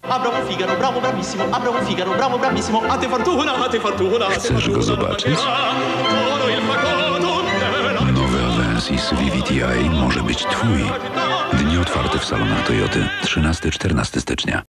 A bravo Figaro, bravo bravissimo, a bravo Figaro, bravo bravissimo, a te fortuna, a te fortuna. Chcesz go zobaczyć? Nowy Avensis VVTi może być twój. Dni otwarte w salonach Toyoty 13-14 stycznia.